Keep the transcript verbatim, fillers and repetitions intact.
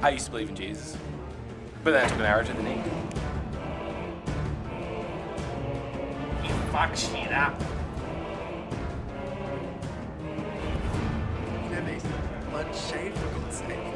I used to believe in Jesus, but then I took an arrow to the knee. You fuck shit up. You know, makes blood shade for God's sake.